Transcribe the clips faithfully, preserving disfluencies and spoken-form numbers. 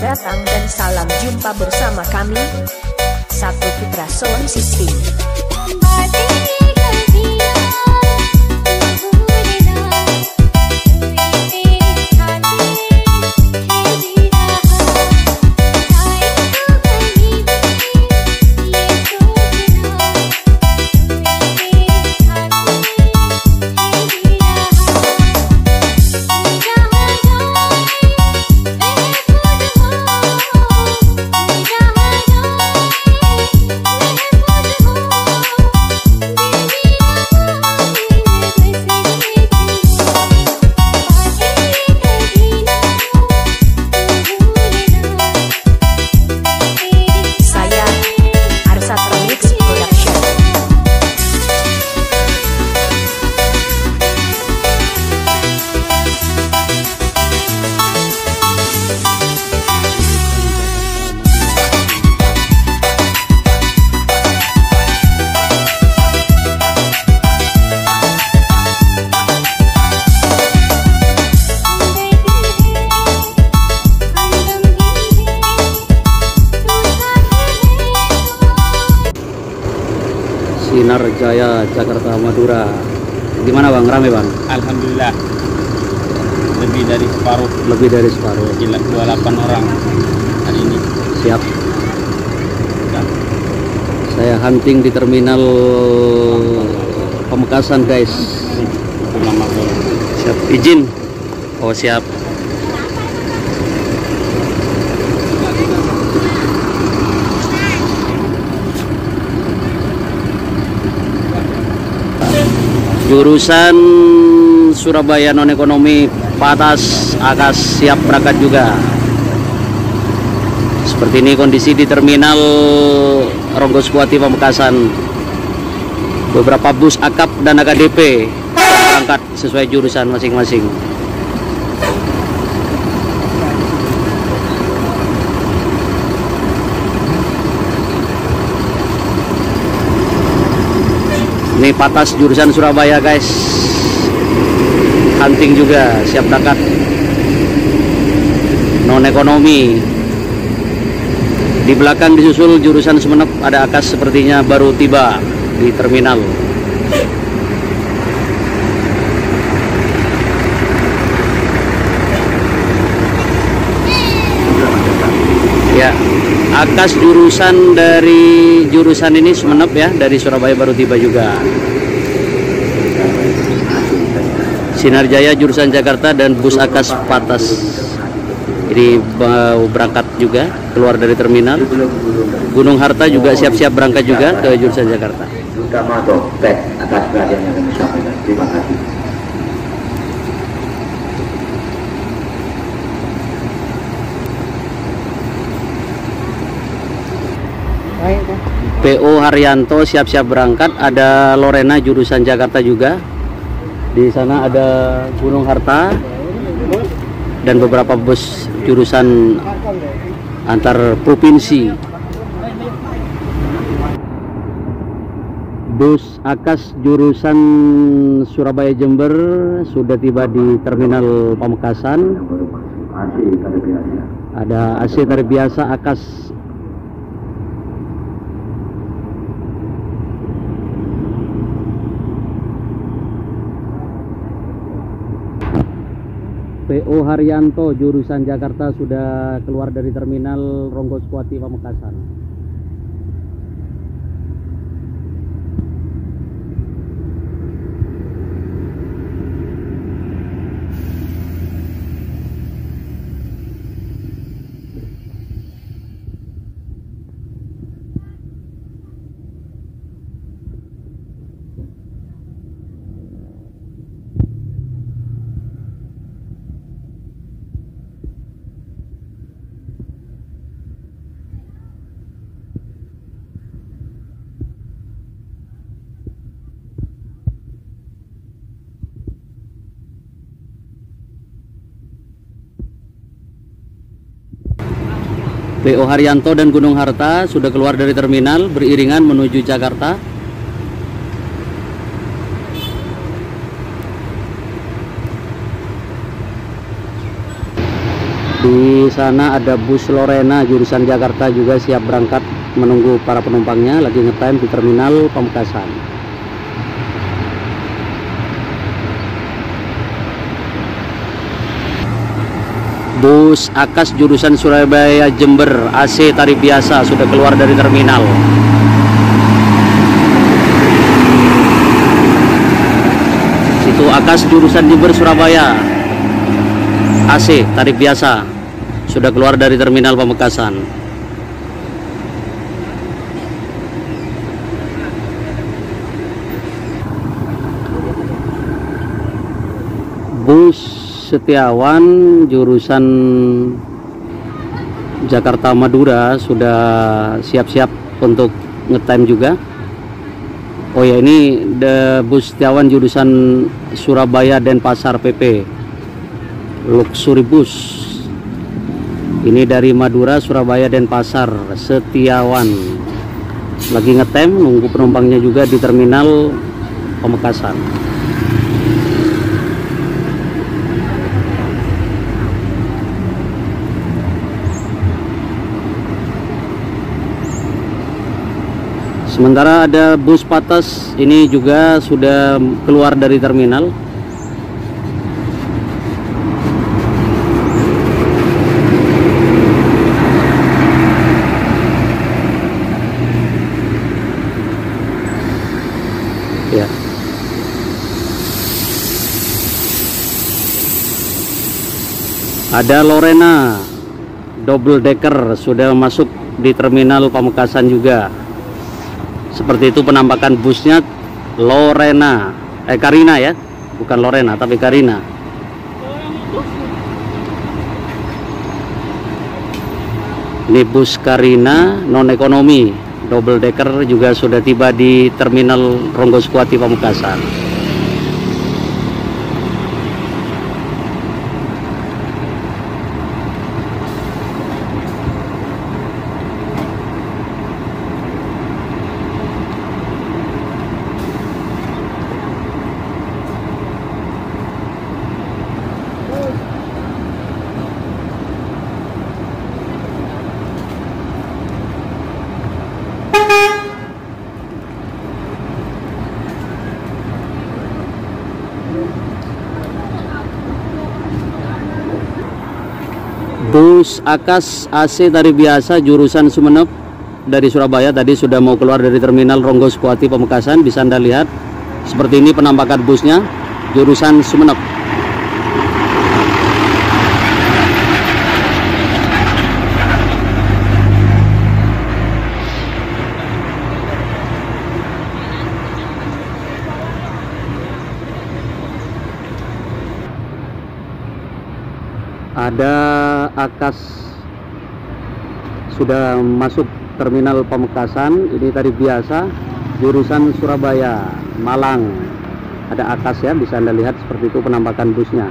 datang dan salam jumpa bersama kami, Satu Putra Sound System. Sinar Jaya Jakarta Madura. Gimana Bang? Rame Bang? Alhamdulillah. Lebih dari separuh. Lebih dari separuh. Gila, dua puluh delapan orang hari ini. Siap. Ya. Saya hunting di terminal Pamekasan guys. Siap. Izin. Oh siap. Jurusan Surabaya non ekonomi Patas Akas siap berangkat juga. Seperti ini kondisi di terminal Ronggoskuati Pamekasan. Beberapa bus akap dan A K D P berangkat sesuai jurusan masing-masing. Ini Patas jurusan Surabaya guys, hunting juga siap berangkat non ekonomi. Di belakang disusul jurusan Sumeneb, ada Akas sepertinya baru tiba di terminal. Ya, Akas jurusan dari jurusan ini Sumeneb ya, dari Surabaya baru tiba juga. Sinar Jaya jurusan Jakarta dan bus Akas Patas ini mau berangkat juga keluar dari terminal. Gunung Harta juga siap-siap berangkat juga ke jurusan Jakarta. Terutama Topek atas perhatian yang kami sampaikan. Terima kasih. P O Haryanto siap-siap berangkat. Ada Lorena jurusan Jakarta juga. Di sana ada Gunung Harta dan beberapa bus jurusan antar provinsi. Bus Akas jurusan Surabaya Jember sudah tiba di terminal Pamekasan. Ada A C tarif biasa Akas. P O Haryanto jurusan Jakarta sudah keluar dari terminal Ronggoskuati Pamekasan. P O Haryanto dan Gunung Harta sudah keluar dari terminal beriringan menuju Jakarta. Di sana ada bus Lorena jurusan Jakarta juga siap berangkat menunggu para penumpangnya, lagi ngetime di terminal Pamekasan. Bus Akas jurusan Surabaya Jember A C tarif biasa sudah keluar dari terminal. Itu Akas jurusan Jember Surabaya A C tarif biasa sudah keluar dari terminal Pamekasan. Bus Setiawan jurusan Jakarta Madura sudah siap-siap untuk ngetime juga. Oh ya, ini the bus Setiawan jurusan Surabaya Denpasar P P Luxury Bus. Ini dari Madura Surabaya Denpasar Setiawan lagi ngetem nunggu penumpangnya juga di terminal Pamekasan. Sementara ada bus Patas ini juga sudah keluar dari terminal. Ya. Ada Lorena double decker sudah masuk di terminal Pamekasan juga. Seperti itu penampakan busnya Lorena, eh Karina ya, bukan Lorena tapi Karina. Ini bus Karina non ekonomi double decker juga sudah tiba di terminal Ronggoskuati Pamekasan. Bus Akas A C tarif biasa jurusan Sumeneb dari Surabaya tadi sudah mau keluar dari terminal Ronggoskuati Pamekasan. Bisa Anda lihat seperti ini penampakan busnya jurusan Sumeneb. Ada Akas sudah masuk terminal Pamekasan, ini tarif biasa jurusan Surabaya Malang. Ada Akas ya, bisa Anda lihat seperti itu penampakan busnya.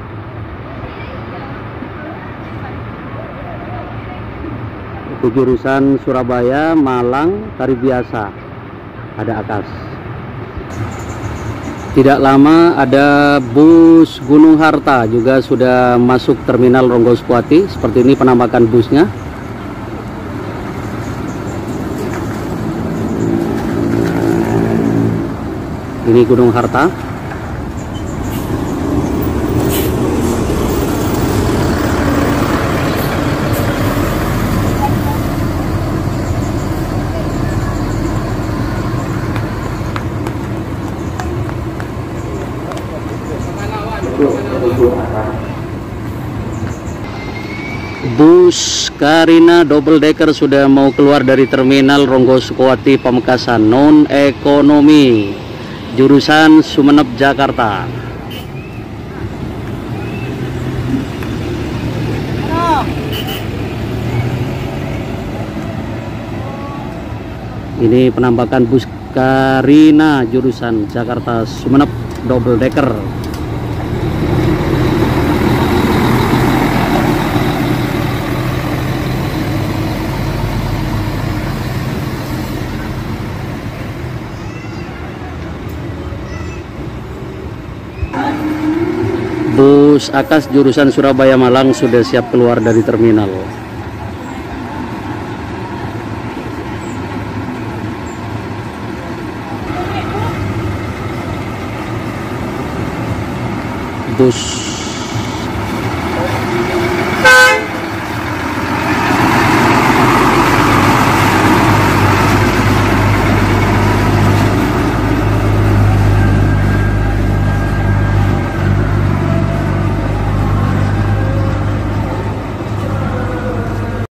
Itu jurusan Surabaya Malang tarif biasa, ada Akas. Tidak lama ada bus Gunung Harta juga sudah masuk terminal Ronggoskuati. Seperti ini penampakan busnya. Ini Gunung Harta. Bus Karina double decker sudah mau keluar dari terminal Ronggoskuati Pamekasan non ekonomi jurusan Sumeneb Jakarta. Ini penampakan bus Karina jurusan Jakarta Sumeneb double decker. Bus bus Akas jurusan Surabaya Malang sudah siap keluar dari terminal. Bus